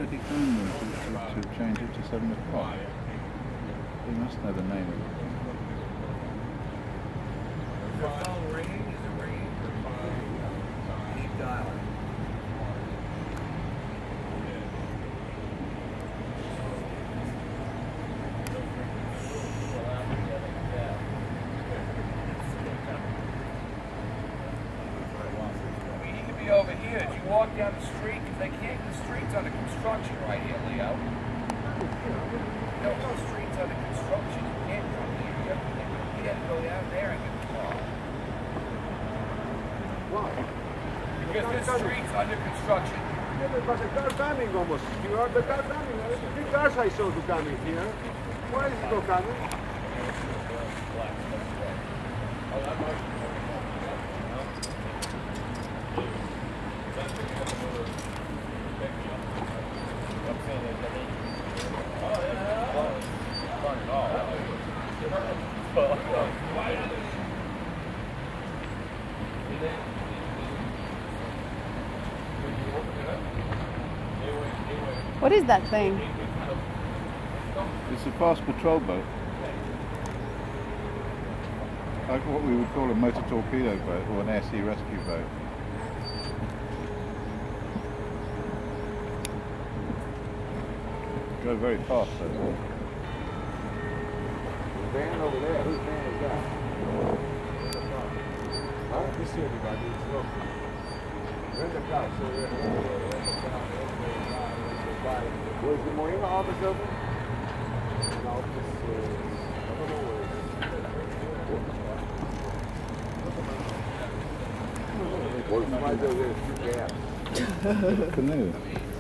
said he phoned them to change it to 7 o'clock. He must know the name of it. Is your phone ringing? Is it ringing? Keep dialing. Over here, as you walk down the street, because the street's under construction right here, Leo. No street's under construction. You can't come here. You have to go down there and get the car. Why? Because this street's under construction. Yeah, but the car coming almost. You are the car coming. Three cars I saw to coming here. Why is it not coming? What is that thing? It's a fast patrol boat. Like what we would call a motor torpedo boat or an air sea rescue boat. Go very fast though. Van over there. Whose van is that? Huh? This is everybody. Look. Rent the car. So rent the car. Was the Marina office open? The office is, I don't know where it is. Canoe.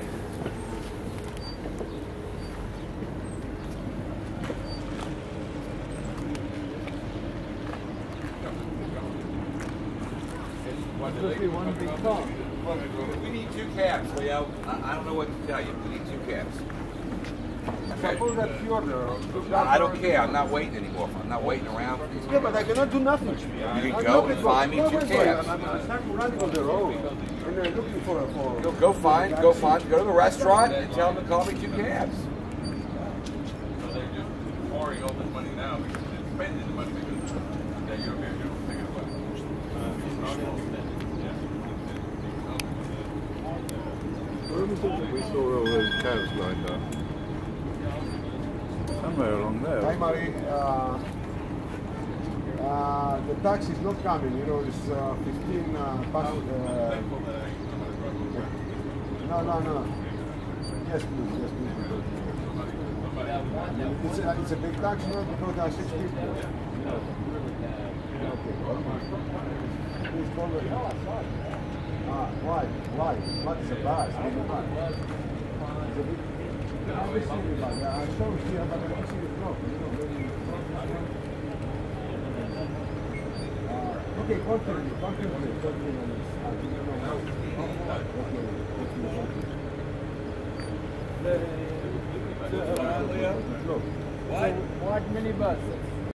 One big car. We need 2 cabs, Leo. I don't know what to tell you. We need 2 cabs. Suppose that you order. I don't care. I'm not waiting anymore. I'm not waiting around for these. Yeah, but I cannot do nothing. You can go and find me 2 cabs. I'm running on the road. And they're looking for Go to the restaurant and tell them to call me 2 cabs. So they're just pouring all this money now because they're spending the money because you're thinking about We saw all those cabs lined up. Somewhere along there. Hi, Marie. The taxi is not coming. You know, it's 15 past. No. Yes, please. It's a big taxi, no? Because there are 6 people. Please call me. Why? What is a bus? It's a big. I will see everybody. I saw here, but I don't see the clock. Okay, continue. What? White minibus.